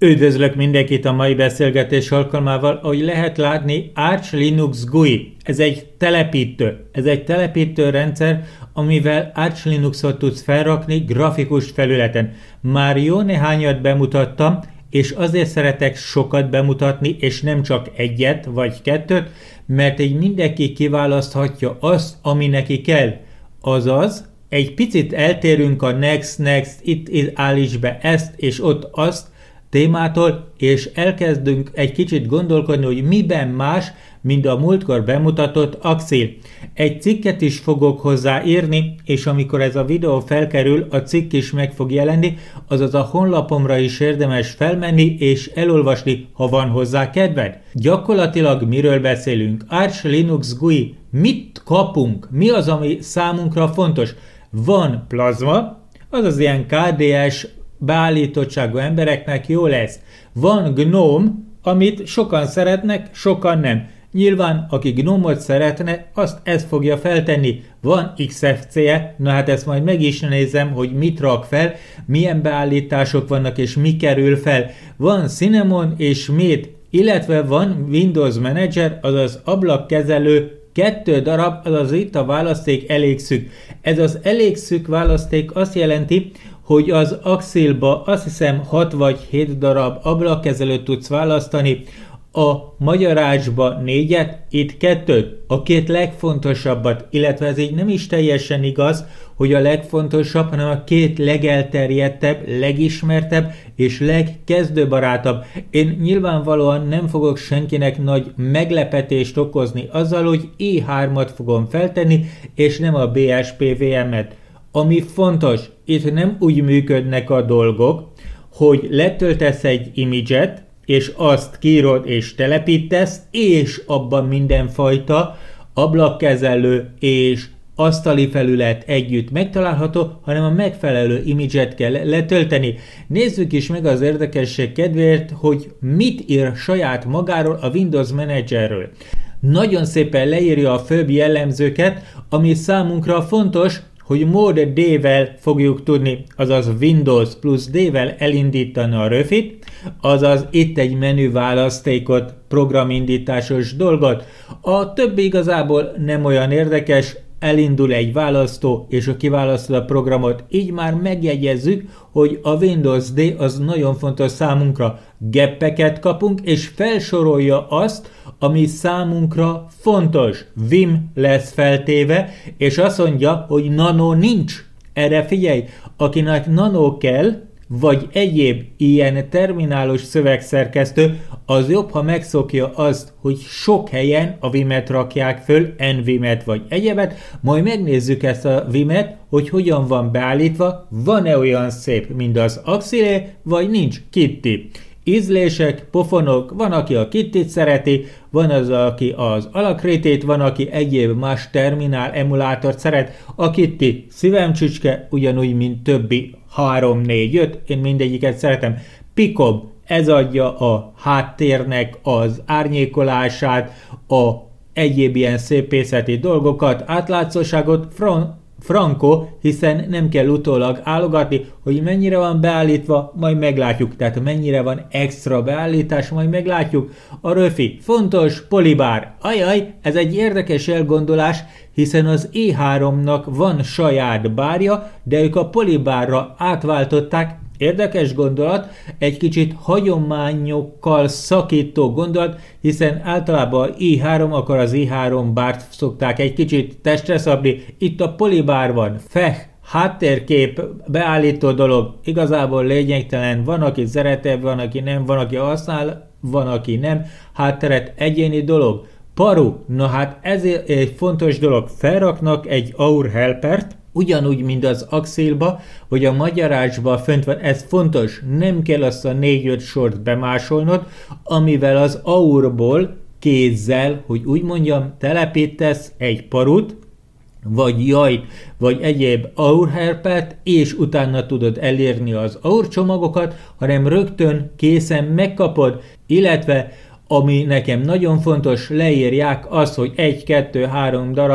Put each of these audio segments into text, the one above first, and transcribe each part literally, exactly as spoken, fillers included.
Üdvözlök mindenkit a mai beszélgetés alkalmával. Ahogy lehet látni, Arch Linux gú i. Ez egy telepítő. Ez egy telepítő rendszer, amivel Arch Linuxot tudsz felrakni grafikus felületen. Már jó néhányat bemutattam, és azért szeretek sokat bemutatni, és nem csak egyet vagy kettőt, mert így mindenki kiválaszthatja azt, ami neki kell. Azaz, egy picit eltérünk a next, next, itt állíts be ezt és ott azt témától, és elkezdünk egy kicsit gondolkodni, hogy miben más, mint a múltkor bemutatott Axil. Egy cikket is fogok hozzáírni, és amikor ez a videó felkerül, a cikk is meg fog jelenni, azaz a honlapomra is érdemes felmenni és elolvasni, ha van hozzá kedved. Gyakorlatilag miről beszélünk? Arch Linux gú i. Mit kapunk? Mi az, ami számunkra fontos? Van plazma, azaz ilyen ká dé es beállítottságú embereknek jó lesz. Van GNOME, amit sokan szeretnek, sokan nem. Nyilván, aki GNOME-ot szeretne, azt ez fogja feltenni. Van iksz ef cé-je, na hát ezt majd meg is nézem, hogy mit rak fel, milyen beállítások vannak és mi kerül fel. Van Cinnamon és Mint, illetve van Windows Manager, azaz ablakkezelő, kettő darab, azaz itt a választék elég szűk. Ez az elég szűk választék azt jelenti, hogy az Axilba azt hiszem hat vagy hét darab ablakkezelőt tudsz választani, a Magyarácsba négyet, itt kettőt, a két legfontosabbat, illetve ez így nem is teljesen igaz, hogy a legfontosabb, hanem a két legelterjedtebb, legismertebb és legkezdőbarátabb. Én nyilvánvalóan nem fogok senkinek nagy meglepetést okozni azzal, hogy i hármat fogom feltenni, és nem a bé es pé vé em-et. Ami fontos, itt nem úgy működnek a dolgok, hogy letöltesz egy image-et, és azt kiírod és telepítesz, és abban mindenfajta ablakkezelő és asztali felület együtt megtalálható, hanem a megfelelő image-et kell letölteni. Nézzük is meg az érdekesség kedvéért, hogy mit ír saját magáról a Windows Managerről. Nagyon szépen leírja a főbb jellemzőket, ami számunkra fontos, hogy Mod D-vel fogjuk tudni, azaz Windows plusz D-vel elindítani a röfit, azaz itt egy menü választékot, programindításos dolgot. A többi igazából nem olyan érdekes, elindul egy választó, és a kiválasztod a programot, így már megjegyezzük, hogy a Windows D az nagyon fontos számunkra. Geppeket kapunk, és felsorolja azt, ami számunkra fontos. Vim lesz feltéve, és azt mondja, hogy Nano nincs. Erre figyelj, akinek Nano kell, vagy egyéb ilyen terminálos szövegszerkesztő, az jobb, ha megszokja azt, hogy sok helyen a Vimet rakják föl, nvimet vagy egyebet, majd megnézzük ezt a Vimet, hogy hogyan van beállítva, van-e olyan szép, mint az Axilé, vagy nincs Kitty. Ízlések, pofonok, van, aki a Kittyt szereti, van az, aki az Alacritét, van, aki egyéb más terminál emulátort szeret. A Kitty szívemcsücske, ugyanúgy, mint többi három, négy, öt, én mindegyiket szeretem. Picob, ez adja a háttérnek az árnyékolását, a egyéb ilyen szépészeti dolgokat, átlátszóságot. Fran Franco, hiszen nem kell utólag állogatni, hogy mennyire van beállítva, majd meglátjuk. Tehát mennyire van extra beállítás, majd meglátjuk. A röfi fontos, polibár. Ajaj, ez egy érdekes elgondolás, hiszen az i háromnak van saját bárja, de ők a polibárra átváltották. Érdekes gondolat, egy kicsit hagyományokkal szakító gondolat, hiszen általában i három, akkor az i három bárt szokták egy kicsit testre szabni. Itt a polibár van, feh, háttérkép, beállító dolog, igazából lényegtelen, van, aki szereti, van, aki nem, van, aki használ, van, aki nem, hátteret, egyéni dolog. Paru, na hát ez egy fontos dolog, felraknak egy Aur helpert, ugyanúgy, mint az Axilba, vagy a Magyarácsba fönt van, ez fontos, nem kell azt a négy-öt sort bemásolnod, amivel az Aurból kézzel, hogy úgy mondjam, telepítesz egy parut, vagy jajt, vagy egyéb Aur helpert, és utána tudod elérni az Aur csomagokat, hanem rögtön készen megkapod, illetve ami nekem nagyon fontos, leírják azt, hogy egy, kettő, három darab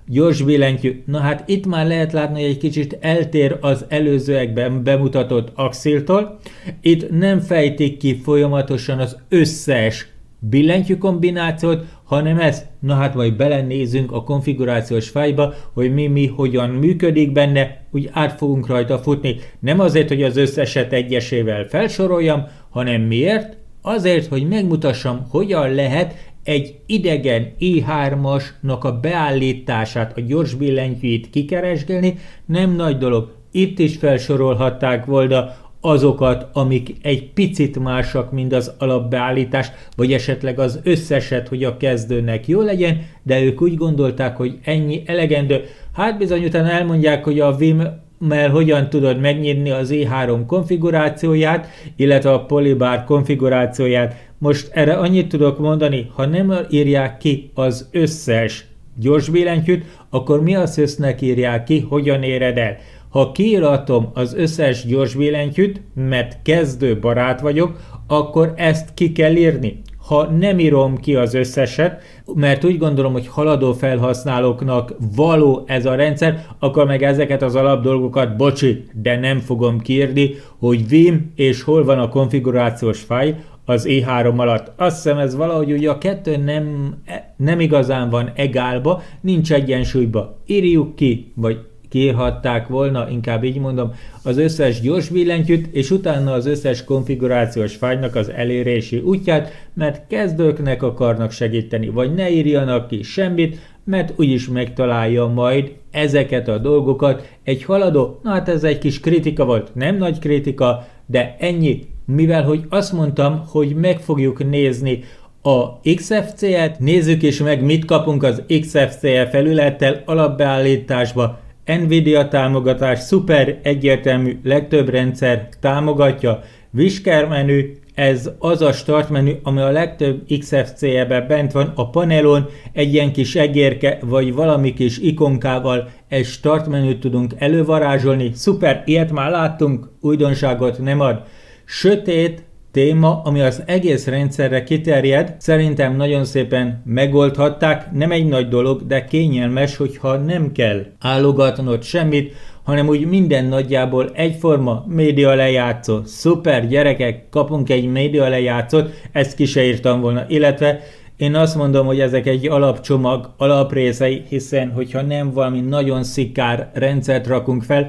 gyors billentyű. Na hát itt már lehet látni, hogy egy kicsit eltér az előzőekben bemutatott Axiltól. Itt nem fejtik ki folyamatosan az összes billentyű kombinációt, hanem ezt. Na hát majd belenézünk a konfigurációs fájlba, hogy mi, mi hogyan működik benne, úgy át fogunk rajta futni. Nem azért, hogy az összeset egyesével felsoroljam, hanem miért? Azért, hogy megmutassam, hogyan lehet egy idegen i hármasnak a beállítását, a gyors billentyűit kikeresgélni. Nem nagy dolog. Itt is felsorolhatták volna azokat, amik egy picit másak, mint az alapbeállítás, vagy esetleg az összeset, hogy a kezdőnek jó legyen, de ők úgy gondolták, hogy ennyi elegendő. Hát bizony utána elmondják, hogy a Vim-mel hogyan tudod megnyitni az i három konfigurációját, illetve a Polybar konfigurációját. Most erre annyit tudok mondani, ha nem írják ki az összes gyors billentyűt, akkor mi a szösznek írják ki, hogyan éred el. Ha kiíratom az összes gyors billentyűt, mert kezdő barát vagyok, akkor ezt ki kell írni. Ha nem írom ki az összeset, mert úgy gondolom, hogy haladó felhasználóknak való ez a rendszer, akkor meg ezeket az alapdolgokat, bocsi, de nem fogom kiírni, hogy Vim és hol van a konfigurációs fájl az i három alatt. Azt hiszem, ez valahogy ugye a kettő nem, nem igazán van egálba, nincs egyensúlyba. Írjuk ki, vagy kiírhatták volna, inkább így mondom, az összes gyors billentyűt, és utána az összes konfigurációs fájlnak az elérési útját, mert kezdőknek akarnak segíteni, vagy ne írjanak ki semmit, mert úgyis megtalálja majd ezeket a dolgokat egy haladó. Na hát ez egy kis kritika volt, nem nagy kritika, de ennyi, mivel hogy azt mondtam, hogy meg fogjuk nézni a iksz ef cé-et, nézzük is meg, mit kapunk az iksz ef cé felülettel alapbeállításba. Nvidia támogatás, szuper egyértelmű, legtöbb rendszer támogatja. Whisker menü, ez az a start menü, ami a legtöbb iksz ef cé-ben bent van. A panelon egy ilyen kis egérke, vagy valami kis ikonkával egy start menüt tudunk elővarázsolni. Szuper, ilyet már láttunk, újdonságot nem ad. Sötét téma, ami az egész rendszerre kiterjed, szerintem nagyon szépen megoldhatták, nem egy nagy dolog, de kényelmes, hogyha nem kell állogatnod semmit, hanem úgy minden nagyjából egyforma média lejátszó. Szuper, gyerekek, kapunk egy média lejátszót, ezt ki se írtam volna, illetve én azt mondom, hogy ezek egy alapcsomag, alaprészei, hiszen hogyha nem valami nagyon szikár rendszert rakunk fel,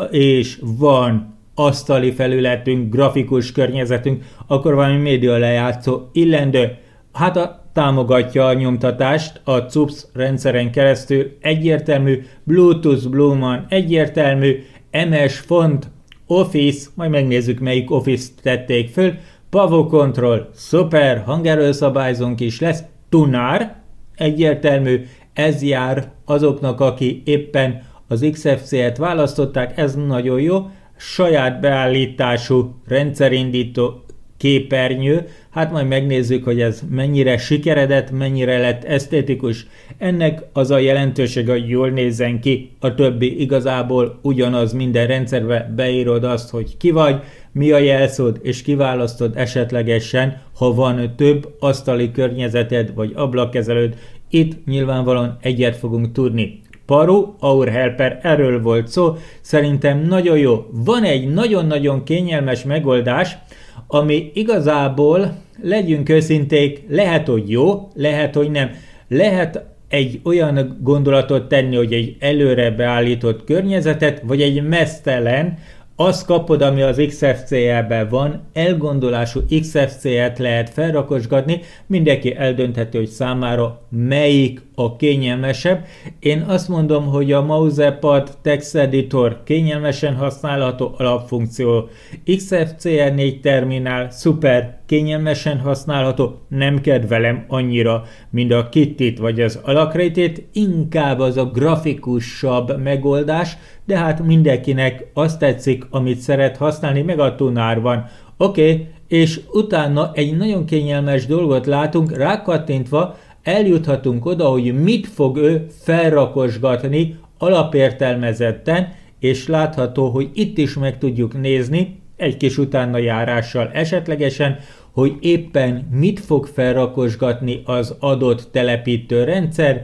és van asztali felületünk, grafikus környezetünk, akkor valami média lejátszó illendő. Hát a, támogatja a nyomtatást a cups rendszeren keresztül, egyértelmű, Bluetooth Bluman, egyértelmű, em es font, Office, majd megnézzük melyik Office-t tették föl, Pavo Control, szuper, hangerőszabályzónk is lesz, Tunár, egyértelmű, ez jár azoknak, aki éppen az iksz ef cé-et választották, ez nagyon jó, saját beállítású rendszerindító képernyő, hát majd megnézzük, hogy ez mennyire sikeredett, mennyire lett esztétikus. Ennek az a jelentősége, hogy jól nézzen ki, a többi igazából ugyanaz, minden rendszerbe beírod azt, hogy ki vagy, mi a jelszód, és kiválasztod esetlegesen, ha van több asztali környezeted vagy ablakkezelőd, itt nyilvánvalóan egyet fogunk tudni. Paru, Our Helper, erről volt szó, szerintem nagyon jó. Van egy nagyon-nagyon kényelmes megoldás, ami igazából, legyünk őszinték, lehet, hogy jó, lehet, hogy nem. Lehet egy olyan gondolatot tenni, hogy egy előre beállított környezetet, vagy egy meztelen, azt kapod, ami az iksz ef cé-ben van, elgondolású iksz ef cé-et lehet felrakosgatni, mindenki eldöntheti, hogy számára melyik a kényelmesebb. Én azt mondom, hogy a Mousepad Text Editor kényelmesen használható alapfunkció, iksz ef cé er négy terminál szuper, kényelmesen használható, nem kedvelem annyira, mint a Kittit vagy az Alacritét, inkább az a grafikusabb megoldás, de hát mindenkinek azt tetszik, amit szeret használni, meg a Tunár van. Oké, okay, és utána egy nagyon kényelmes dolgot látunk, rákattintva eljuthatunk oda, hogy mit fog ő felrakosgatni alapértelmezetten, és látható, hogy itt is meg tudjuk nézni, egy kis utána járással esetlegesen, hogy éppen mit fog felrakosgatni az adott telepítő rendszer.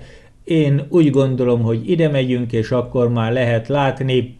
Én úgy gondolom, hogy ide megyünk, és akkor már lehet látni,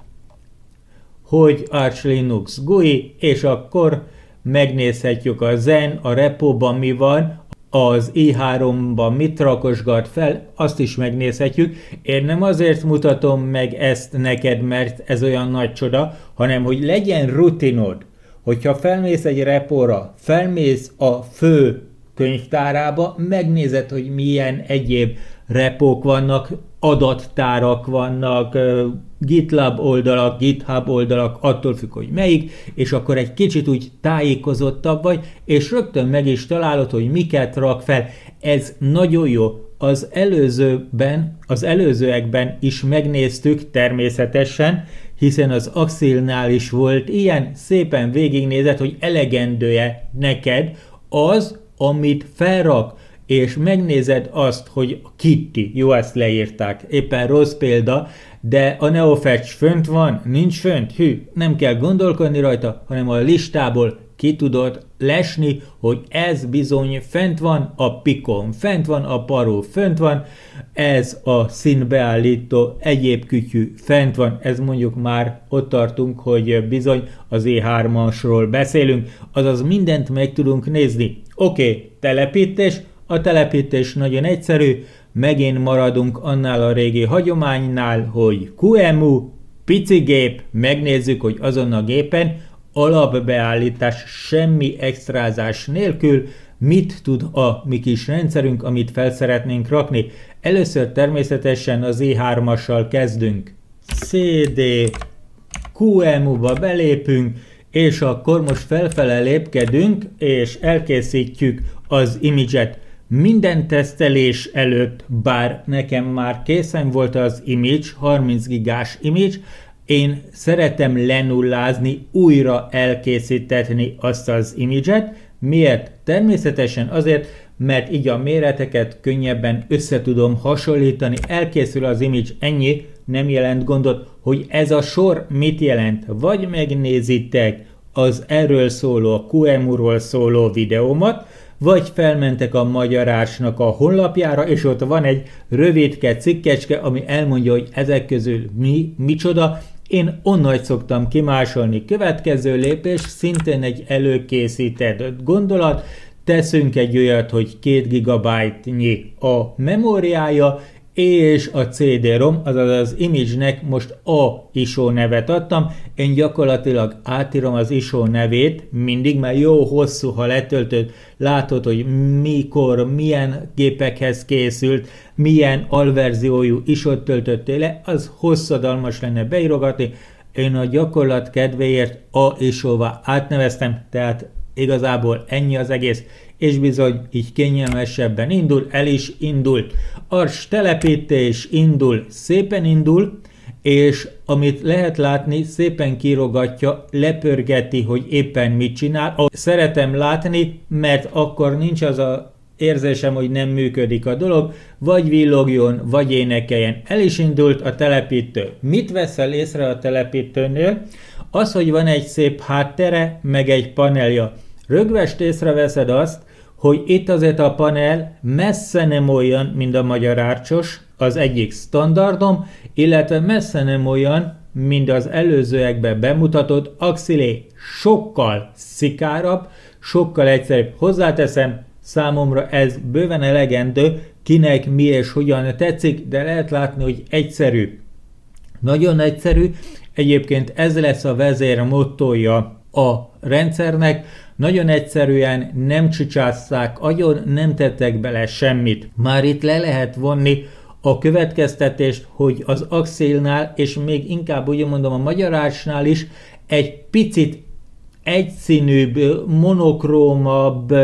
hogy Arch Linux gé u i, és akkor megnézhetjük a Zen, a repóban mi van, az i háromban mit rakosgat fel, azt is megnézhetjük. Én nem azért mutatom meg ezt neked, mert ez olyan nagy csoda, hanem hogy legyen rutinod. Hogyha felmész egy repóra, felmész a fő könyvtárába, megnézed, hogy milyen egyéb repók vannak, adattárak vannak, GitLab oldalak, GitHub oldalak, attól függ, hogy melyik, és akkor egy kicsit úgy tájékozottabb vagy, és rögtön meg is találod, hogy miket rak fel. Ez nagyon jó. Az előzőben, az előzőekben is megnéztük természetesen, hiszen az Axilnál is volt ilyen, szépen végignézed, hogy elegendő-e neked az, amit felrak, és megnézed azt, hogy a Kitty, jó, ezt leírták, éppen rossz példa, de a NeoFetch fönt van, nincs fönt, hű, nem kell gondolkodni rajta, hanem a listából ki tudod lesni, hogy ez bizony fent van, a Picon fent van, a Paró fent van, ez a színbeállító egyéb kütyű fent van, ez mondjuk már ott tartunk, hogy bizony az i hármasról beszélünk, azaz mindent meg tudunk nézni. Oké, okay, telepítés, a telepítés nagyon egyszerű, megint maradunk annál a régi hagyománynál, hogy kú em u, pici gép, megnézzük, hogy azon a gépen alapbeállítás, semmi extrázás nélkül mit tud a mi kis rendszerünk, amit fel szeretnénk rakni. Először természetesen az i hármassal kezdünk. cd kú em u-ba belépünk, és akkor most felfele lépkedünk, és elkészítjük az image-et. Minden tesztelés előtt, bár nekem már készen volt az image, harminc gigás image, én szeretem lenullázni, újra elkészítetni azt az image-et. Miért? Természetesen azért, mert így a méreteket könnyebben össze tudom hasonlítani. Elkészül az image, ennyi, nem jelent gondot, hogy ez a sor mit jelent. Vagy megnézitek az erről szóló, a kú em u-ról szóló videómat, vagy felmentek a Magyar Archnak a honlapjára, és ott van egy rövidke, cikkecske, ami elmondja, hogy ezek közül mi, micsoda. Én onnan szoktam kimásolni. Következő lépés, szintén egy előkészített gondolat, teszünk egy olyat, hogy két gigabyte-nyi a memóriája, és a cé dé rom, azaz az image-nek most a i es o nevet adtam. Én gyakorlatilag átírom az i es o nevét mindig, mert jó hosszú, ha letöltöd, látod, hogy mikor, milyen gépekhez készült, milyen alverziójú i es o-t töltöttél le, az hosszadalmas lenne beírogatni. Én a gyakorlat kedvéért a i es o-vá átneveztem, tehát igazából ennyi az egész, és bizony így kényelmesebben indul, el is indult. Arch telepítés indul, szépen indul, és amit lehet látni, szépen kírogatja, lepörgeti, hogy éppen mit csinál. Szeretem látni, mert akkor nincs az a érzésem, hogy nem működik a dolog, vagy villogjon, vagy énekeljen. El is indult a telepítő. Mit veszel észre a telepítőnél? Az, hogy van egy szép háttere, meg egy panelja. Rögvest észreveszed azt, hogy itt azért a panel messze nem olyan, mint a Magyar Archos, az egyik standardom, illetve messze nem olyan, mint az előzőekben bemutatott Axilé, sokkal szikárabb, sokkal egyszerűbb. Hozzáteszem, számomra ez bőven elegendő, kinek mi és hogyan tetszik, de lehet látni, hogy egyszerű. Nagyon egyszerű, egyébként ez lesz a vezér mottója a rendszernek, nagyon egyszerűen nem csicsázták agyon, nem tettek bele semmit. Már itt le lehet vonni a következtetést, hogy az Axilnál, és még inkább úgy mondom a Magyar Archnál is egy picit egyszínűbb, monokrómabb,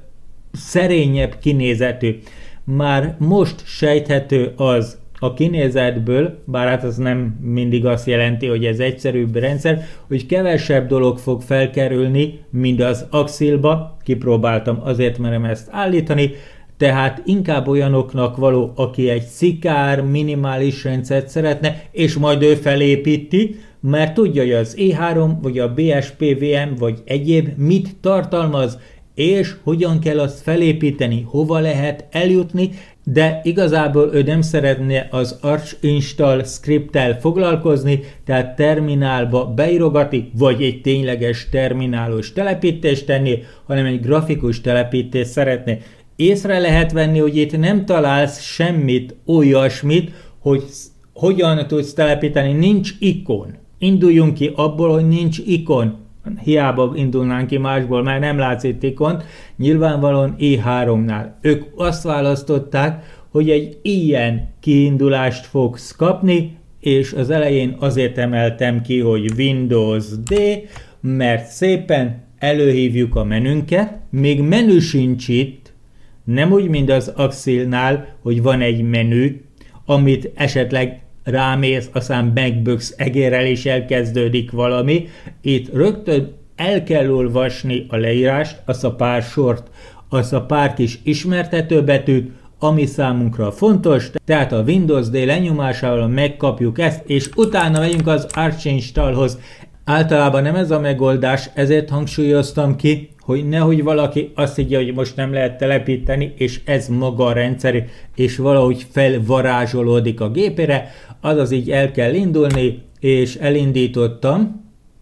szerényebb kinézetű. Már most sejthető az a kinézetből, bár hát az nem mindig azt jelenti, hogy ez egyszerűbb rendszer, hogy kevesebb dolog fog felkerülni, mint az Axilba. Kipróbáltam, azért merem ezt állítani, tehát inkább olyanoknak való, aki egy szikár, minimális rendszert szeretne, és majd ő felépíti, mert tudja, hogy az i három, vagy a bé es pé vé em, vagy egyéb mit tartalmaz, és hogyan kell azt felépíteni, hova lehet eljutni. de igazából ő nem szeretne az Arch Install scripttel foglalkozni, tehát terminálba beírogatni, vagy egy tényleges terminálos telepítést tenni, hanem egy grafikus telepítést szeretne. Észre lehet venni, hogy itt nem találsz semmit, olyasmit, hogy hogyan tudsz telepíteni, nincs ikon. Induljunk ki abból, hogy nincs ikon. Hiába indulnánk ki másból, mert nem látsz itt ikont. Nyilvánvalóan i háromnál. Ők azt választották, hogy egy ilyen kiindulást fogsz kapni, és az elején azért emeltem ki, hogy Windows D, mert szépen előhívjuk a menünket, még menü sincs itt, nem úgy, mint az Axilnál, hogy van egy menü, amit esetleg rámész, aztán megböksz egérrel és elkezdődik valami. Itt rögtön el kell olvasni a leírást, azt a pár sort, azt a pár kis ismertető betűt, ami számunkra fontos, tehát a Windows D lenyomásával megkapjuk ezt, és utána megyünk az Arch Installhoz. Általában nem ez a megoldás, ezért hangsúlyoztam ki, hogy nehogy valaki azt higgye, hogy most nem lehet telepíteni, és ez maga a rendszer, és valahogy felvarázsolódik a gépére, azaz így el kell indulni, és elindítottam,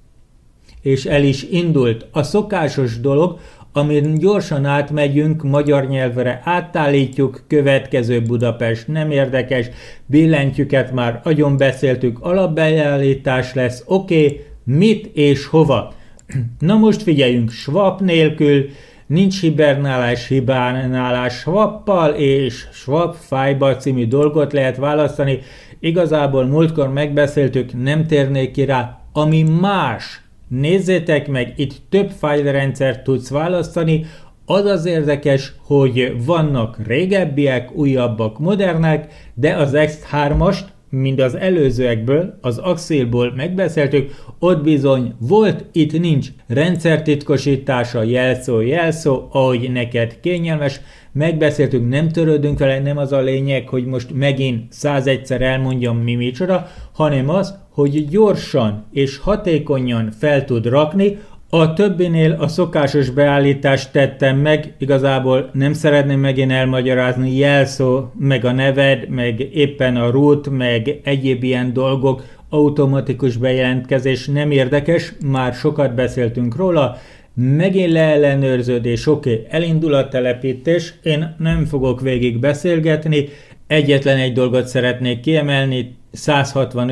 és el is indult. A szokásos dolog, amin gyorsan átmegyünk, magyar nyelvre átállítjuk, következő Budapest nem érdekes, billentyűket már agyon beszéltük, alapbeállítás lesz, oké, okay, mit és hova. Na most figyeljünk, swap nélkül, nincs hibernálás, hibernálás swappal, és swap fájba című dolgot lehet választani. Igazából múltkor megbeszéltük, nem térnék ki rá, ami más. Nézzétek meg, itt több fájlrendszert tudsz választani, az az érdekes, hogy vannak régebbiek, újabbak, modernek, de az X hármast, mint az előzőekből, az Axilból megbeszéltük, ott bizony volt, itt nincs rendszertitkosítása, jelszó, jelszó, ahogy neked kényelmes, megbeszéltük, nem törődünk vele, nem az a lényeg, hogy most megint százegyszer elmondjam mi micsoda, hanem az, hogy gyorsan és hatékonyan fel tud rakni. A többinél a szokásos beállítást tettem meg, igazából nem szeretném megint elmagyarázni, jelszó, meg a neved, meg éppen a root, meg egyéb ilyen dolgok, automatikus bejelentkezés nem érdekes, már sokat beszéltünk róla, megint leellenőrződés, oké, okay, elindul a telepítés, én nem fogok végig beszélgetni, egyetlen egy dolgot szeretnék kiemelni, száz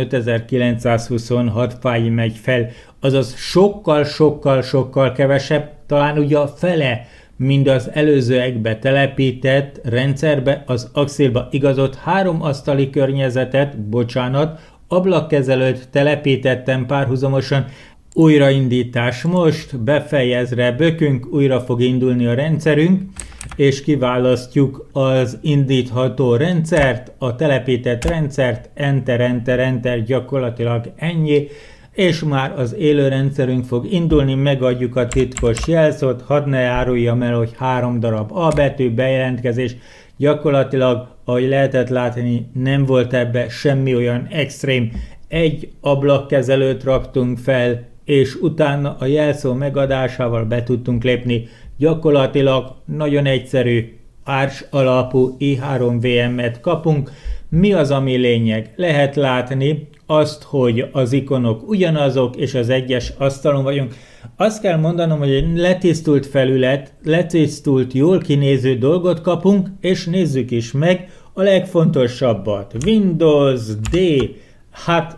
hatvanötezer-kilencszázhuszonhat fájl megy fel, azaz sokkal-sokkal-sokkal kevesebb, talán ugye a fele, mint az előzőekbe telepített rendszerbe, az Axilba igazolt három asztali környezetet, bocsánat, ablakkezelőt telepítettem párhuzamosan, újraindítás most, befejezre bökünk, újra fog indulni a rendszerünk, és kiválasztjuk az indítható rendszert, a telepített rendszert, enter, enter, enter, gyakorlatilag ennyi, és már az élő rendszerünk fog indulni, megadjuk a titkos jelszót, hadd ne áruljam el, hogy három darab A betű, bejelentkezés, gyakorlatilag, ahogy lehetett látni, nem volt ebbe semmi olyan extrém, egy ablakkezelőt raktunk fel, és utána a jelszó megadásával be tudtunk lépni. Gyakorlatilag nagyon egyszerű Arch alapú i három vé em-et kapunk. Mi az, ami lényeg? Lehet látni azt, hogy az ikonok ugyanazok, és az egyes asztalon vagyunk. Azt kell mondanom, hogy egy letisztult felület, letisztult, jól kinéző dolgot kapunk, és nézzük is meg a legfontosabbat. Windows D, hát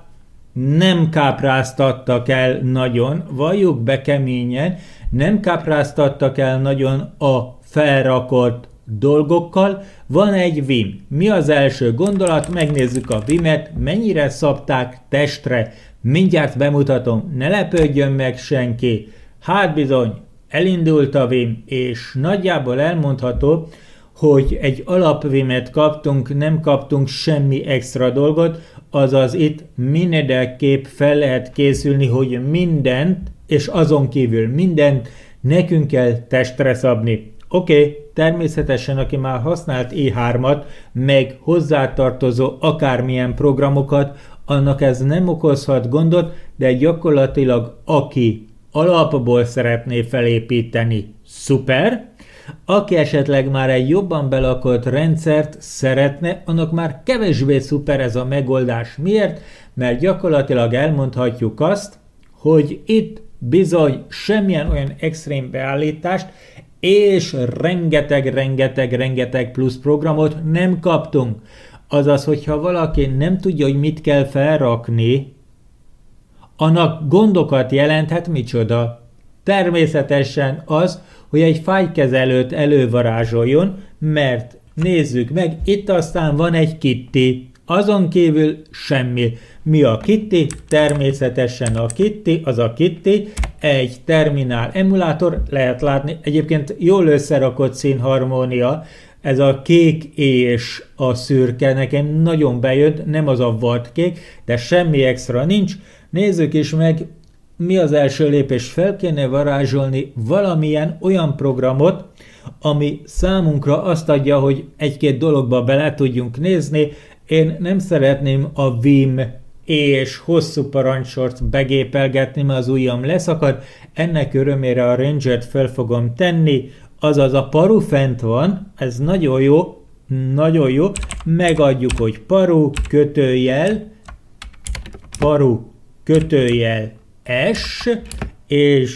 nem kápráztattak el nagyon, valljuk be keményen, nem kápráztattak el nagyon a felrakott dolgokkal. Van egy Vim. Mi az első gondolat? Megnézzük a Vimet, mennyire szabták testre. Mindjárt bemutatom, ne lepődjön meg senki. Hát bizony, elindult a Vim, és nagyjából elmondható, hogy egy alapvimet kaptunk, nem kaptunk semmi extra dolgot, azaz itt mindenképp fel lehet készülni, hogy mindent, és azon kívül mindent nekünk kell testre szabni. Oké, okay, természetesen aki már használt i hármat, meg hozzátartozó akármilyen programokat, annak ez nem okozhat gondot, de gyakorlatilag aki alapból szeretné felépíteni, szuper. Aki esetleg már egy jobban belakott rendszert szeretne, annak már kevésbé szuper ez a megoldás. Miért? Mert gyakorlatilag elmondhatjuk azt, hogy itt bizony semmilyen olyan extrém beállítást és rengeteg-rengeteg-rengeteg plusz programot nem kaptunk. Azaz, hogyha valaki nem tudja, hogy mit kell felrakni, annak gondokat jelenthet micsoda? Természetesen az, hogy egy fájlkezelőt elővarázsoljon, mert nézzük meg, itt aztán van egy Kitty, azon kívül semmi. Mi a Kitty? Természetesen a Kitty, az a Kitty, egy terminál emulátor, lehet látni, egyébként jól összerakott színharmónia, ez a kék és a szürke nekem nagyon bejött, nem az a vadkék, de semmi extra nincs. Nézzük is meg, mi az első lépés, fel kéne varázsolni valamilyen olyan programot, ami számunkra azt adja, hogy egy-két dologba bele tudjunk nézni. Én nem szeretném a Vim és hosszú parancsort begépelgetni, mert az ujjam leszakad. Ennek örömére a Rangert fel fogom tenni, azaz a paru fent van, ez nagyon jó, nagyon jó. Megadjuk, hogy paru kötőjel, paru kötőjel S, és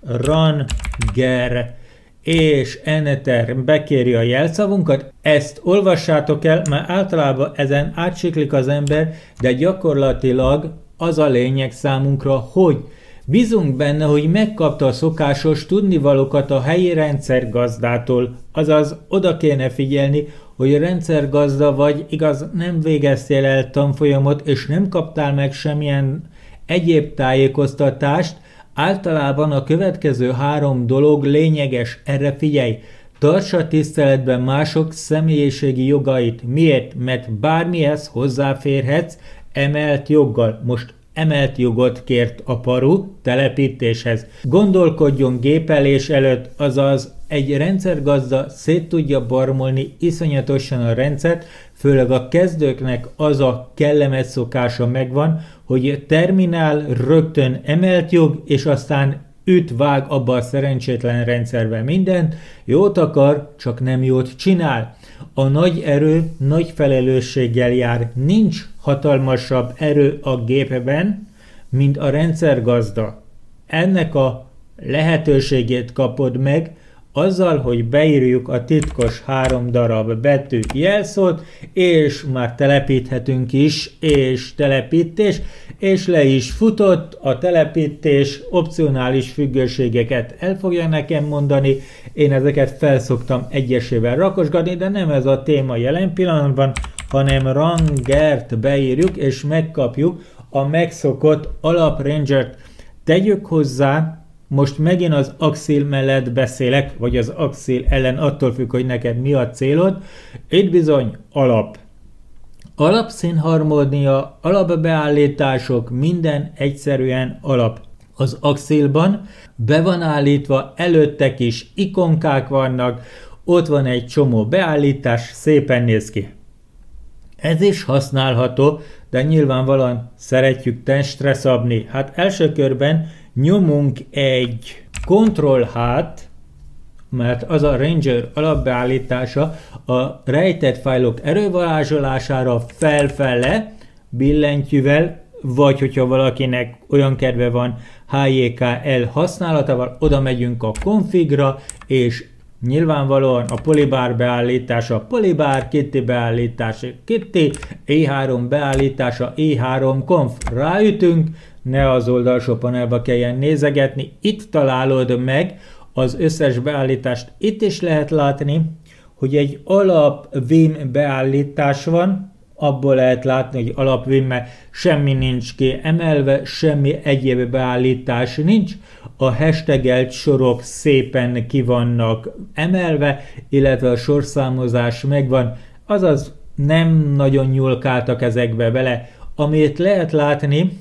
ranger, és enter bekéri a jelszavunkat. Ezt olvassátok el, mert általában ezen átsiklik az ember, de gyakorlatilag az a lényeg számunkra, hogy bízunk benne, hogy megkapta a szokásos tudnivalókat a helyi rendszergazdától, azaz oda kéne figyelni, hogy rendszergazda vagy, igaz, nem végeztél el tanfolyamot, és nem kaptál meg semmilyen egyéb tájékoztatást. Általában a következő három dolog lényeges, erre figyelj! Tartsa tiszteletben mások személyiségi jogait. Miért? Mert bármihez hozzáférhetsz emelt joggal. Most emelt jogot kért a paru telepítéshez. Gondolkodjon gépelés előtt, azaz egy rendszergazda szét tudja barmolni iszonyatosan a rendszert, főleg a kezdőknek az a kellemes szokása megvan, hogy terminál rögtön emelt jog, és aztán üt, vág abba a szerencsétlen rendszerbe mindent, jót akar, csak nem jót csinál. A nagy erő nagy felelősséggel jár, nincs hatalmasabb erő a gépben, mint a rendszergazda. Ennek a lehetőségét kapod meg azzal, hogy beírjuk a titkos három darab betű jelszót, és már telepíthetünk is, és telepítés, és le is futott a telepítés, opcionális függőségeket el fogja nekem mondani, én ezeket felszoktam egyesével rakosgatni, de nem ez a téma jelen pillanatban, hanem rangert beírjuk, és megkapjuk a megszokott alaprangert. Tegyük hozzá, most megint az Axil mellett beszélek, vagy az Axil ellen, attól függ, hogy neked mi a célod. Itt bizony alap. Alapszínharmónia, alapbeállítások, minden egyszerűen alap. Az Axilban be van állítva, előttek is ikonkák vannak, ott van egy csomó beállítás, szépen néz ki. Ez is használható, de nyilvánvalóan szeretjük testre szabni. Hát első körben nyomunk egy Ctrl-H-t, mert az a Ranger alapbeállítása a rejtett fájlok erővarázsolására felfele billentyűvel, vagy hogyha valakinek olyan kedve van H J K L használatával, oda megyünk a configra, és nyilvánvalóan a polybár beállítása, polybár, Kitty beállítása, Kitty, E három beállítása, E három conf. Ráütünk, ne az oldalsó panelba kelljen nézegetni, itt találod meg az összes beállítást. Itt is lehet látni, hogy egy alap Vim beállítás van, abból lehet látni, hogy alap Vim-me semmi nincs kiemelve, semmi egyéb beállítás nincs, a hashtagelt sorok szépen ki vannak emelve, illetve a sorszámozás megvan, azaz nem nagyon nyúlkáltak ezekbe bele. Amit lehet látni,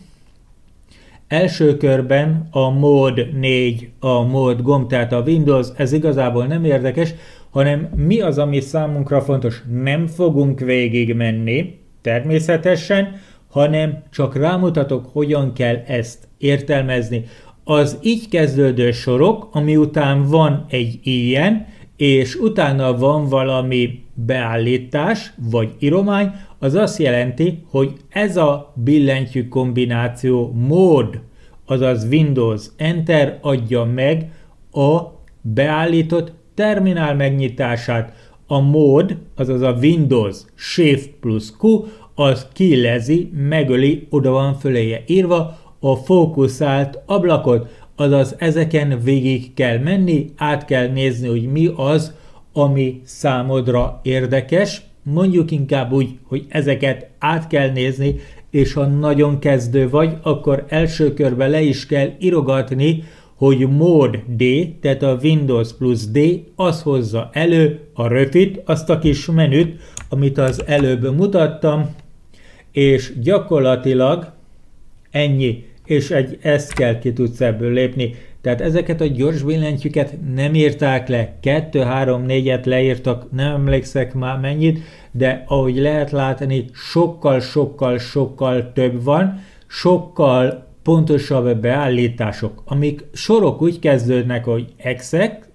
első körben a mód négy, a mód gomb, tehát a Windows, ez igazából nem érdekes, hanem mi az, ami számunkra fontos. Nem fogunk végig menni, természetesen, hanem csak rámutatok, hogyan kell ezt értelmezni. Az így kezdődő sorok, ami után van egy ilyen, és utána van valami beállítás, vagy íromány, az azt jelenti, hogy ez a billentyű kombináció mód, azaz Windows Enter adja meg a beállított terminál megnyitását. A mód, azaz a Windows Shift plusz Q, az kilezi, megöli, oda van föléje írva a fókuszált ablakot, azaz ezeken végig kell menni, át kell nézni, hogy mi az, ami számodra érdekes. Mondjuk inkább úgy, hogy ezeket át kell nézni, és ha nagyon kezdő vagy, akkor első körben le is kell írogatni, hogy mód D, tehát a Windows plusz D, az hozza elő a rövid, azt a kis menüt, amit az előbb mutattam, és gyakorlatilag ennyi, és egy ezt kell ki tudsz ebből lépni. Tehát ezeket a gyors billentyűket nem írták le, kettő, három, négyet leírtak, nem emlékszek már mennyit, de ahogy lehet látni, sokkal, sokkal, sokkal több van, sokkal pontosabb beállítások, amik sorok úgy kezdődnek, hogy exec,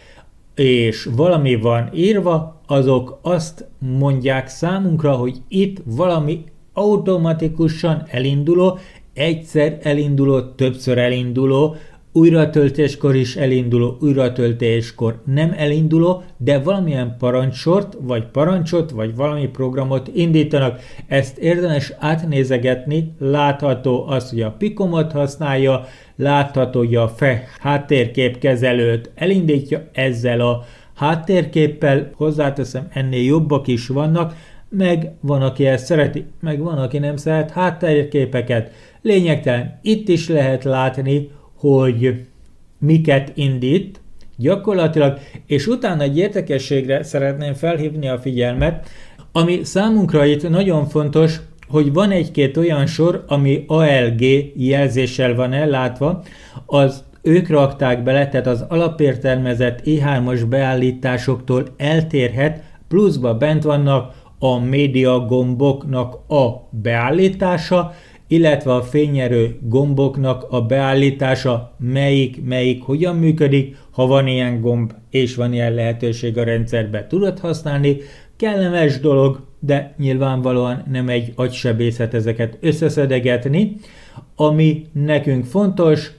és valami van írva, azok azt mondják számunkra, hogy itt valami automatikusan elinduló, egyszer elinduló, többször elinduló, újratöltéskor is elinduló, újratöltéskor nem elinduló, de valamilyen parancsort, vagy parancsot, vagy valami programot indítanak. Ezt érdemes átnézegetni, látható az, hogy a Picomot használja, látható, hogy a fe háttérképkezelőt elindítja ezzel a háttérképpel, hozzáteszem, ennél jobbak is vannak, meg van, aki ezt szereti, meg van, aki nem szeret háttérképeket. Lényegtelen, itt is lehet látni, hogy miket indít gyakorlatilag, és utána egy érdekességre szeretném felhívni a figyelmet, ami számunkra itt nagyon fontos, hogy van egy-két olyan sor, ami A L G jelzéssel van ellátva, az ők rakták bele, tehát az alapértelmezett i hármas beállításoktól eltérhet, pluszba bent vannak a média gomboknak a beállítása, illetve a fényerő gomboknak a beállítása, melyik, melyik hogyan működik, ha van ilyen gomb és van ilyen lehetőség a rendszerbe, tudod használni. Kellemes dolog, de nyilvánvalóan nem egy agysebészet ezeket összeszedegetni. Ami nekünk fontos,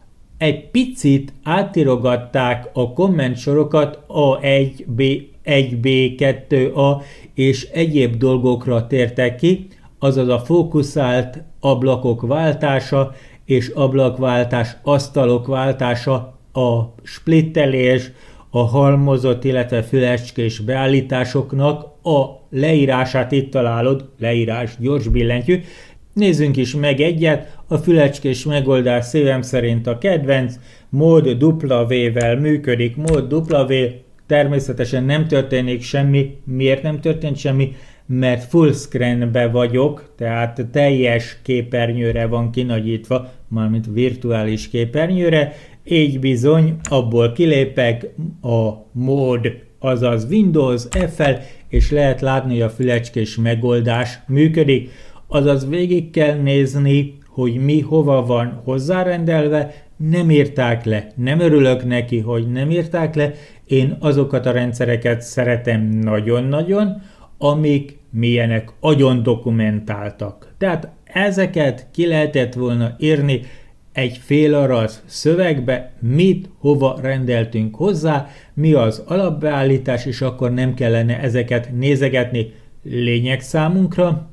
egy picit átirogatták a komment sorokat A egy, B, egy B, kettő A és egyéb dolgokra tértek ki, azaz a fókuszált ablakok váltása és ablakváltás, asztalok váltása, a splittelés, a halmozott, illetve fülecskés beállításoknak a leírását itt találod, leírás, gyors billentyű. Nézzünk is meg egyet, a fülecskés megoldás szívem szerint a kedvenc, mód W-vel működik, mód W, természetesen nem történik semmi. Miért nem történt semmi? Mert full screenbe vagyok, tehát teljes képernyőre van kinagyítva, mármint virtuális képernyőre, így bizony abból kilépek, a mód, azaz Windows F-fel, és lehet látni, hogy a fülecskés megoldás működik, azaz végig kell nézni, hogy mi hova van hozzárendelve, nem írták le, nem örülök neki, hogy nem írták le, én azokat a rendszereket szeretem nagyon-nagyon, amik milyenek agyon dokumentáltak. Tehát ezeket ki lehetett volna írni egy félarasz szövegbe, mit, hova rendeltünk hozzá, mi az alapbeállítás, és akkor nem kellene ezeket nézegetni. Lényeg számunkra.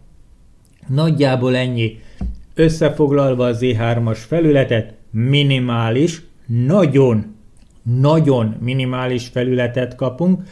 Nagyjából ennyi. Összefoglalva az i hármas felületet, minimális, nagyon, nagyon minimális felületet kapunk,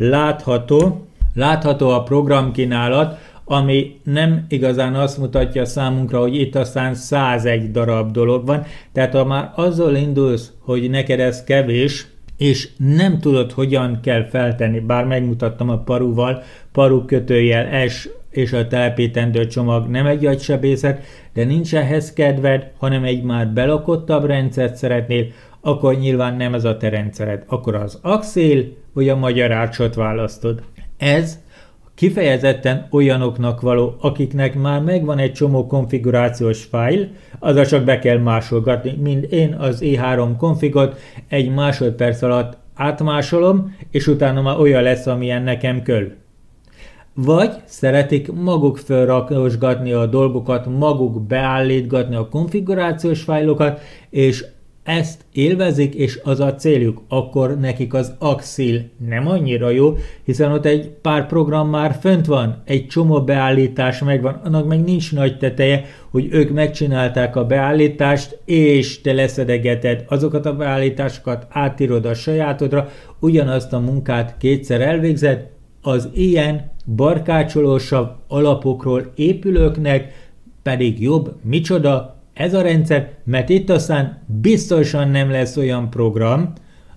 látható, Látható a programkínálat, ami nem igazán azt mutatja számunkra, hogy itt aztán százegy darab dolog van, tehát ha már azzal indulsz, hogy neked ez kevés, és nem tudod, hogyan kell feltenni, bár megmutattam a paruval, paru kötőjel S és a telepítendő csomag nem egy agysebészet, de nincs ehhez kedved, hanem egy már belakottabb rendszert szeretnél, akkor nyilván nem ez a te rendszered, akkor az Axel vagy a Magyar Archot választod. Ez kifejezetten olyanoknak való, akiknek már megvan egy csomó konfigurációs fájl, azaz csak be kell másolgatni, mint én az i három konfigot egy másodperc alatt átmásolom, és utána már olyan lesz, amilyen nekem kell. Vagy szeretik maguk felrakosgatni a dolgokat, maguk beállítgatni a konfigurációs fájlokat, és ezt élvezik, és az a céljuk, akkor nekik az Axil nem annyira jó, hiszen ott egy pár program már fönt van, egy csomó beállítás megvan, annak meg nincs nagy teteje, hogy ők megcsinálták a beállítást, és te leszedegeted azokat a beállításokat, átírod a sajátodra, ugyanazt a munkát kétszer elvégzed, az ilyen barkácsolósabb alapokról épülőknek pedig jobb, micsoda, ez a rendszer, mert itt aztán biztosan nem lesz olyan program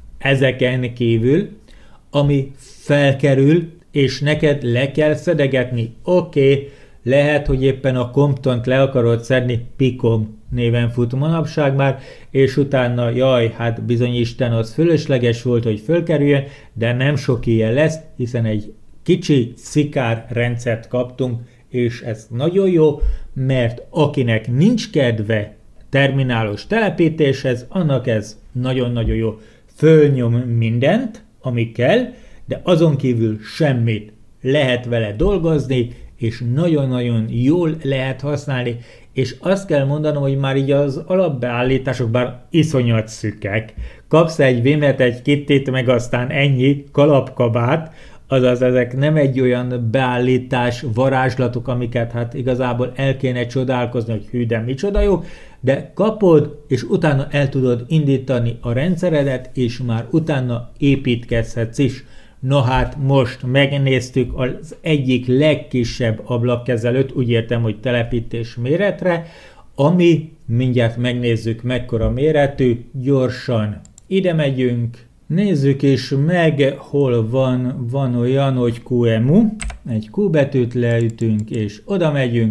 ezeken kívül, ami felkerül, és neked le kell szedegetni. Oké, okay, lehet, hogy éppen a Comptont le akarod szedni, Picom néven fut manapság már, és utána, jaj, hát bizony Isten, az fölösleges volt, hogy fölkerüljön, de nem sok ilyen lesz, hiszen egy kicsi szikár rendszert kaptunk, és ez nagyon jó, mert akinek nincs kedve terminálos telepítéshez, annak ez nagyon-nagyon jó. Fölnyom mindent, ami kell, de azon kívül semmit. Lehet vele dolgozni, és nagyon-nagyon jól lehet használni, és azt kell mondanom, hogy már így az alapbeállítások bár iszonyat szükek. Kapsz egy Vimet, egy Kittit, meg aztán ennyi kalapkabát, azaz ezek nem egy olyan beállítás, varázslatok, amiket hát igazából el kéne csodálkozni, hogy hű, de micsoda jó, de kapod, és utána el tudod indítani a rendszeredet, és már utána építkezhetsz is. Na hát most megnéztük az egyik legkisebb ablakkezelőt, úgy értem, hogy telepítés méretre, ami, mindjárt megnézzük mekkora méretű, gyorsan ide megyünk, nézzük is meg, hol van, van olyan, hogy Q E M U, egy Q betűt leütünk, és oda megyünk,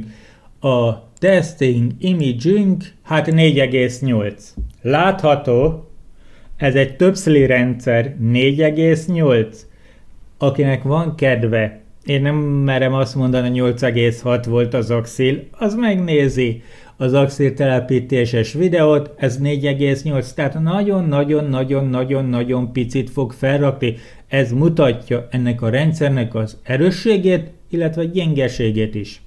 a testing imaging, hát négy egész nyolc. Látható, ez egy többszli rendszer, négy egész nyolc. Akinek van kedve, én nem merem azt mondani, nyolc egész hat volt az Axil, az megnézi az Axil telepítéses videót, ez négy egész nyolc, tehát nagyon-nagyon-nagyon-nagyon-nagyon picit fog felrakni. Ez mutatja ennek a rendszernek az erősségét, illetve gyengeségét is.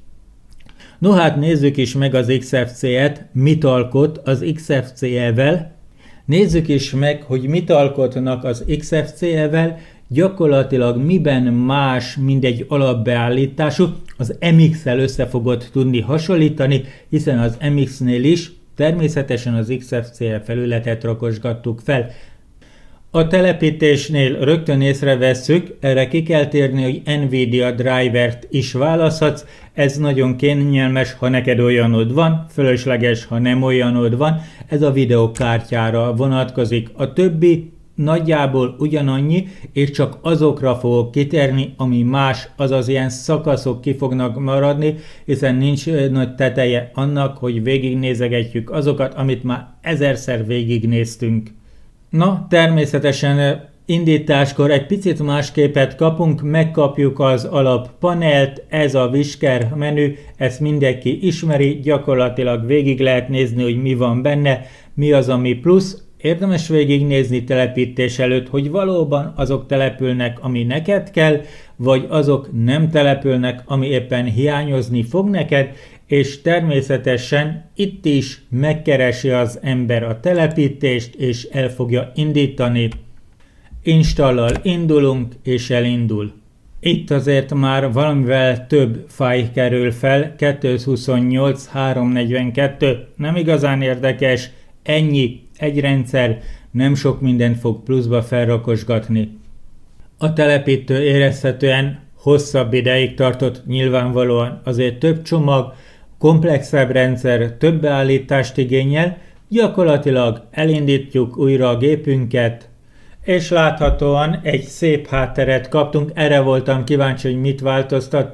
No hát nézzük is meg az X F C E-t, mit alkot az X F C E-vel. Nézzük is meg, hogy mit alkotnak az X F C E-vel, gyakorlatilag miben más, mint egy alapbeállítású, az M X-el össze fogod tudni hasonlítani, hiszen az M X-nél is természetesen az X F C E felületet rakosgattuk fel. A telepítésnél rögtön észrevesszük, erre ki kell térni, hogy Nvidia drivert is választhatsz, ez nagyon kényelmes, ha neked olyanod van, fölösleges, ha nem olyanod van, ez a videokártyára vonatkozik. A többi nagyjából ugyanannyi, és csak azokra fogok kitérni, ami más, azaz ilyen szakaszok ki fognak maradni, hiszen nincs nagy teteje annak, hogy végignézegetjük azokat, amit már ezerszer végignéztünk. Na, természetesen indításkor egy picit más képet kapunk, megkapjuk az alappanelt, ez a Whisker menü, ezt mindenki ismeri, gyakorlatilag végig lehet nézni, hogy mi van benne, mi az, ami plusz. Érdemes végignézni telepítés előtt, hogy valóban azok települnek, ami neked kell, vagy azok nem települnek, ami éppen hiányozni fog neked, és természetesen itt is megkeresi az ember a telepítést, és el fogja indítani. Installal indulunk, és elindul. Itt azért már valamivel több fájl kerül fel, kétszázhuszonnyolc háromszáznegyvenkettő, nem igazán érdekes, ennyi, egy rendszer, nem sok mindent fog pluszba felrakosgatni. A telepítő érezhetően hosszabb ideig tartott, nyilvánvalóan azért több csomag, komplexebb rendszer, több beállítást igényel, gyakorlatilag elindítjuk újra a gépünket, és láthatóan egy szép hátteret kaptunk, erre voltam kíváncsi, hogy mit változtattak,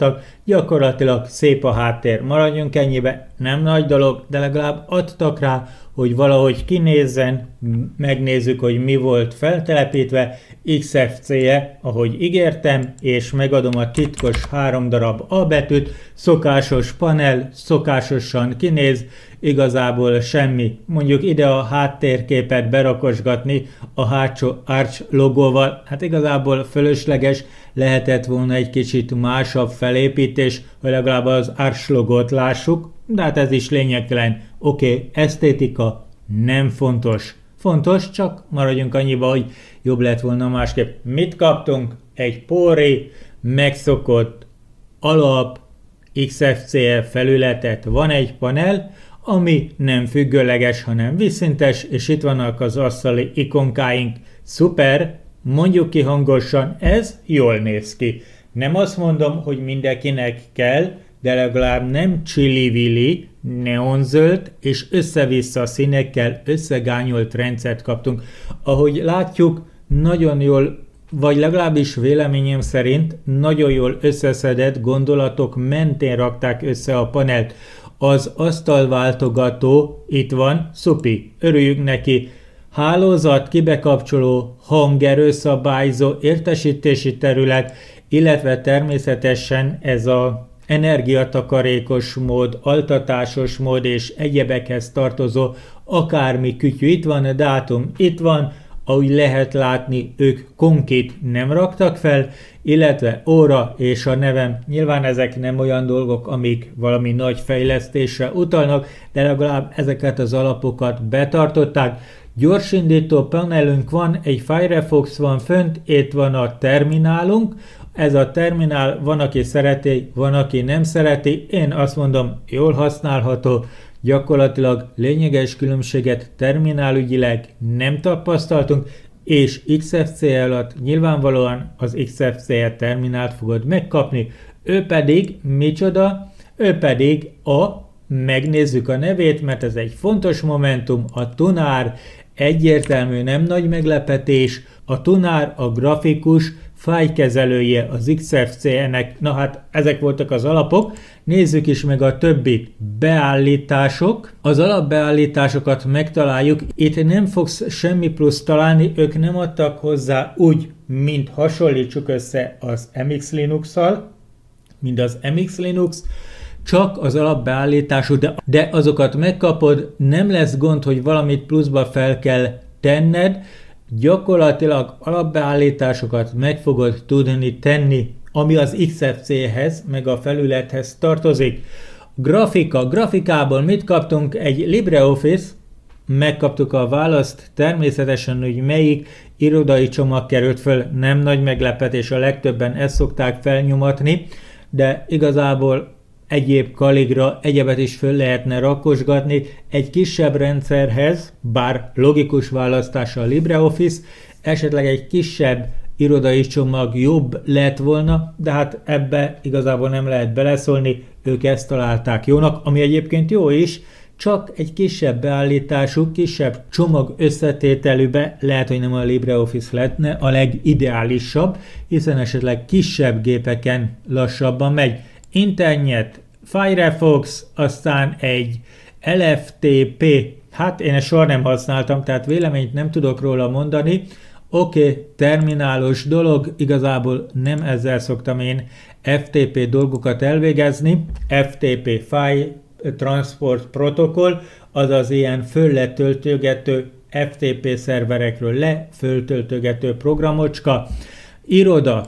Gyakorlatilag szép a háttér, maradjunk ennyibe, nem nagy dolog, de legalább adtak rá, hogy valahogy kinézzen, megnézzük, hogy mi volt feltelepítve, iksz ef cé-je, ahogy ígértem, és megadom a titkos három darab A betűt, szokásos panel, szokásosan kinéz, igazából semmi. Mondjuk ide a háttérképet berakosgatni a hátsó Arch logóval, hát igazából fölösleges, lehetett volna egy kicsit másabb felépítés, hogy legalább az Arch logót lássuk, de hát ez is lényegtelen. Oké, okay, esztétika nem fontos. Fontos, csak maradjunk annyiba, hogy jobb lett volna másképp. Mit kaptunk? Egy póri, megszokott alap iksz ef cé felületet. Van egy panel, ami nem függőleges, hanem vízszintes, és itt vannak az asztali ikonkáink. Szuper, mondjuk ki hangosan, ez jól néz ki. Nem azt mondom, hogy mindenkinek kell, de legalább nem csili-vili, neonzöld és össze-vissza színekkel összegányolt rendszert kaptunk. Ahogy látjuk, nagyon jól, vagy legalábbis véleményem szerint nagyon jól összeszedett gondolatok mentén rakták össze a panelt. Az asztalváltogató itt van, szupi, örüljük neki. Hálózat, kibekapcsoló, hangerőszabályzó, értesítési terület, illetve természetesen ez a energiatakarékos mód, altatásos mód és egyebekhez tartozó akármi kütyű. Itt van a dátum, itt van, ahogy lehet látni, ők konkit nem raktak fel, illetve óra és a nevem. Nyilván ezek nem olyan dolgok, amik valami nagy fejlesztésre utalnak, de legalább ezeket az alapokat betartották. Gyorsindító panelünk van, egy Firefox van fönt, itt van a terminálunk. Ez a terminál, van, aki szereti, van, aki nem szereti. Én azt mondom, jól használható, gyakorlatilag lényeges különbséget terminálügyileg nem tapasztaltunk, és iksz ef cé alatt nyilvánvalóan az iksz ef cé terminált fogod megkapni. Ő pedig, micsoda? Ő pedig a, megnézzük a nevét, mert ez egy fontos momentum, a Tunár, egyértelmű, nem nagy meglepetés, a Tunár a grafikus fájlkezelője az iksz ef cé-nek, na hát ezek voltak az alapok, nézzük is meg a többit. Beállítások, az alapbeállításokat megtaláljuk, itt nem fogsz semmi plusz találni, ők nem adtak hozzá úgy, mint hasonlítsuk össze az em iksz Linux-szal, mint az em iksz Linux, csak az alapbeállítású, de, de azokat megkapod, nem lesz gond, hogy valamit pluszba fel kell tenned, gyakorlatilag alapbeállításokat meg fogod tudni tenni, ami az iksz ef cé-hez, meg a felülethez tartozik. Grafika. Grafikából mit kaptunk? Egy LibreOffice, megkaptuk a választ, természetesen, hogy melyik irodai csomag került föl, nem nagy meglepetés, a legtöbben ezt szokták felnyomatni, de igazából egyéb kaligra, egyebet is föl lehetne rakosgatni egy kisebb rendszerhez, bár logikus választása a LibreOffice, esetleg egy kisebb irodai csomag jobb lett volna, de hát ebbe igazából nem lehet beleszólni, ők ezt találták jónak, ami egyébként jó is, csak egy kisebb beállítású, kisebb csomag összetételűbe lehet, hogy nem a LibreOffice lehetne a legideálisabb, hiszen esetleg kisebb gépeken lassabban megy. Internet, Firefox, aztán egy el ef té pé, hát én ezt soha nem használtam, tehát véleményt nem tudok róla mondani. Oké, okay, terminálos dolog, igazából nem ezzel szoktam én ef té pé dolgokat elvégezni. ef té pé File Transport Protocol, azaz ilyen fölletöltögető ef té pé szerverekről le föltöltögető programocska. Iroda.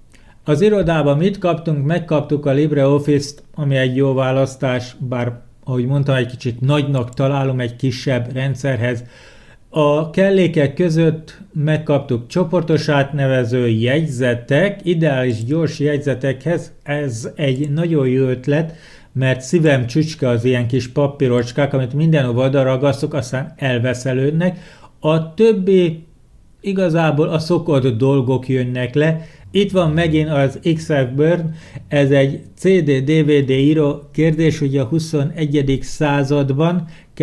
Az irodában mit kaptunk? Megkaptuk a LibreOffice-t, ami egy jó választás, bár ahogy mondtam, egy kicsit nagynak találom egy kisebb rendszerhez. A kellékek között megkaptuk csoportos átnevező jegyzetek, ideális gyors jegyzetekhez. Ez egy nagyon jó ötlet, mert szívem csücske az ilyen kis papírocskák, amit mindenhova oda ragasztok, aztán elveszelődnek. A többi igazából a szokott dolgok jönnek le. Itt van megint az iksz ef Burn, ez egy cé dé dé vé dé író, kérdés, hogy a huszonegyedik században,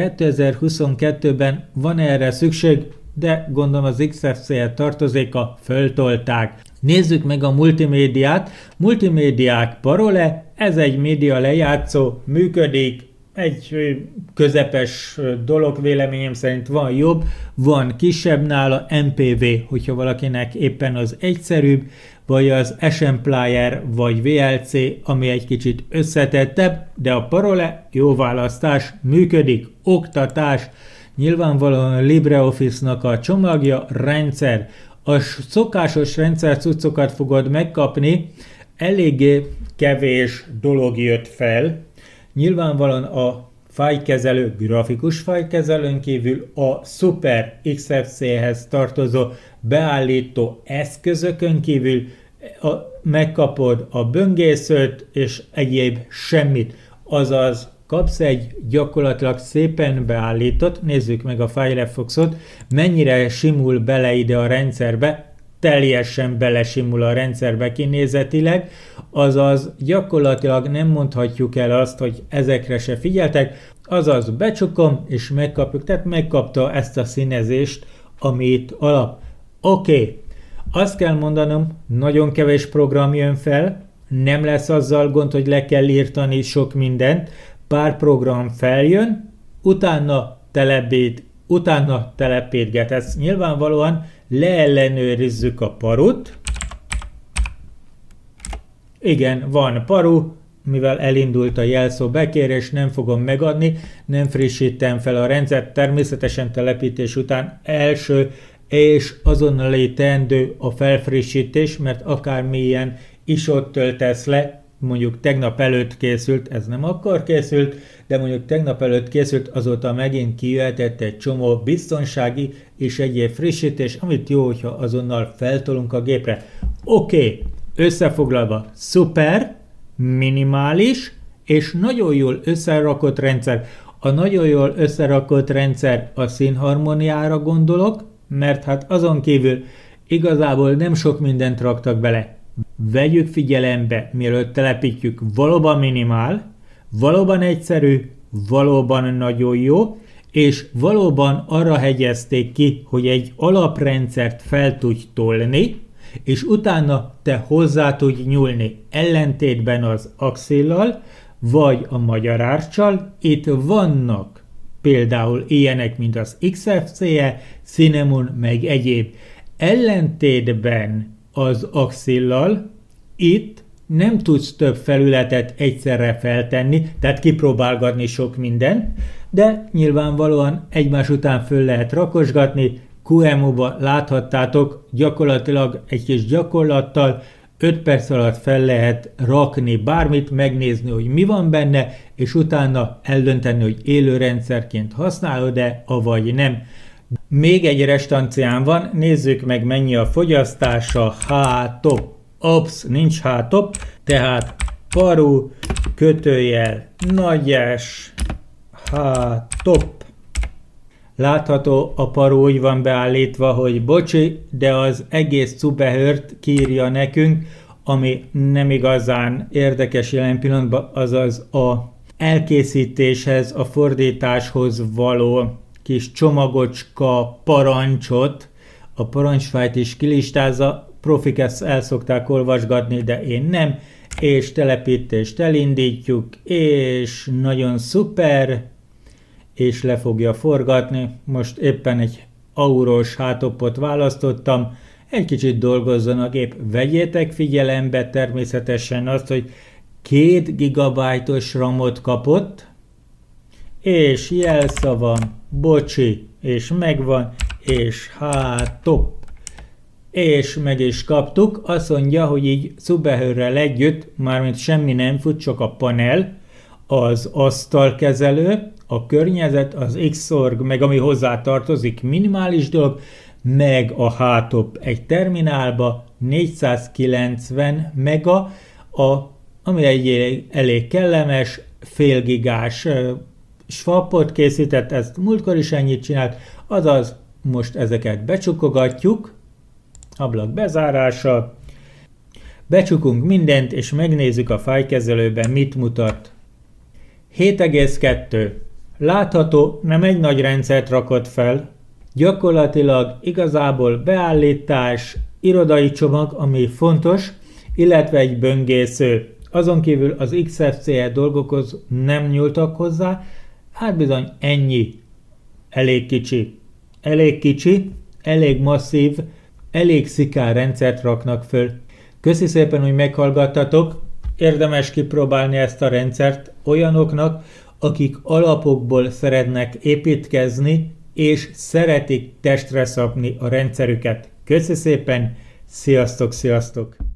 kétezer-huszonkettőben van erre szükség, de gondolom az iksz ef cé tartozéka föltolták. Nézzük meg a multimédiát. Multimédiák parole, ez egy média lejátszó, működik, egy közepes dolog véleményem szerint, van jobb, van kisebb nála, em pé vé, hogyha valakinek éppen az egyszerűbb, vagy az Assembler vagy vé el cé, ami egy kicsit összetettebb, de a Parole jó választás, működik, oktatás, nyilvánvalóan a LibreOffice-nak a csomagja, rendszer. A szokásos rendszer cuccokat fogod megkapni, eléggé kevés dolog jött fel. Nyilvánvalóan a fájlkezelő, grafikus fájlkezelőn kívül a Super iksz ef cé-hez tartozó beállító eszközökön kívül a, megkapod a böngészőt és egyéb semmit. Azaz kapsz egy gyakorlatilag szépen beállított, nézzük meg a Firefoxot, mennyire simul bele ide a rendszerbe, teljesen belesimul a rendszerbe kinézetileg, azaz gyakorlatilag nem mondhatjuk el azt, hogy ezekre se figyeltek, azaz becsukom és megkapjuk, tehát megkapta ezt a színezést, amit alap. Oké, okay. Azt kell mondanom, nagyon kevés program jön fel, nem lesz azzal gond, hogy le kell írtani sok mindent, pár program feljön, utána telepít, utána telepítgetsz. Nyilvánvalóan leellenőrizzük a parut. Igen, van paru, mivel elindult a jelszó bekérés, nem fogom megadni, nem frissítem fel a rendszert, természetesen telepítés után első és azonnali teendő a felfrissítés, mert akármilyen is ott töltesz le, mondjuk tegnap előtt készült, ez nem akkor készült, de mondjuk tegnap előtt készült, azóta megint kijöhetett egy csomó biztonsági és egyéb frissítés, amit jó, hogyha azonnal feltolunk a gépre. Oké, okay. Összefoglalva, szuper, minimális és nagyon jól összerakott rendszer. A nagyon jól összerakott rendszer a színharmóniára gondolok, mert hát azon kívül igazából nem sok mindent raktak bele. Vegyük figyelembe, mielőtt telepítjük, valóban minimál, valóban egyszerű, valóban nagyon jó, és valóban arra hegyezték ki, hogy egy alaprendszert fel tudj tolni, és utána te hozzá tudj nyúlni, ellentétben az Axillal, vagy a Magyar Arccsal. Itt vannak például ilyenek, mint az iksz ef cé-e, Cinnamon, meg egyéb. Ellentétben az Axillal itt nem tudsz több felületet egyszerre feltenni, tehát kipróbálgatni sok mindent, de nyilvánvalóan egymás után föl lehet rakosgatni. kú em o-ba láthattátok, gyakorlatilag egy kis gyakorlattal öt perc alatt fel lehet rakni bármit, megnézni, hogy mi van benne, és utána eldönteni, hogy élő rendszerként használod-e, avagy nem. Még egy restancián van, nézzük meg, mennyi a fogyasztása. H-top. Ops, nincs H-top, tehát paru, kötőjel, nagyes, H-top. Látható, a paru úgy van beállítva, hogy bocsi, de az egész Zubehört kiírja nekünk, ami nem igazán érdekes jelen pillanatban, azaz a elkészítéshez, a fordításhoz való kis csomagocska parancsot, a parancsfájt is kilistázza, profik ezt el szokták olvasgatni, de én nem, és telepítést elindítjuk, és nagyon szuper, és le fogja forgatni. Most éppen egy aurós hátopot választottam, egy kicsit dolgozzon a gép. Vegyétek figyelembe természetesen azt, hogy két gigabájtos ramot kapott, és jelszava, bocsi, és megvan, és hátop, és meg is kaptuk. Azt mondja, hogy így Zubehörrel együtt, mármint semmi nem fut, csak a panel, az asztalkezelő, a környezet, az Xorg, meg ami hozzá tartozik, minimális dolog, meg a H-top egy terminálba, négyszázkilencven mega, a, ami egy elég, elég kellemes, fél gigás swapot készített, ezt múltkor is ennyit csinált, azaz most ezeket becsukogatjuk, ablak bezárása, becsukunk mindent, és megnézzük a fájlkezelőben, mit mutat. hét egész kettő. Látható, nem egy nagy rendszert rakott fel, gyakorlatilag igazából beállítás, irodai csomag, ami fontos, illetve egy böngésző. azon kívül az iksz ef cé e dolgokhoz nem nyúltak hozzá, hát bizony ennyi. Elég kicsi. Elég kicsi, elég masszív, elég szikár rendszert raknak föl. Köszi szépen, hogy meghallgattatok. Érdemes kipróbálni ezt a rendszert olyanoknak, akik alapokból szeretnek építkezni, és szeretik testre szabni a rendszerüket. Köszi szépen, sziasztok, sziasztok!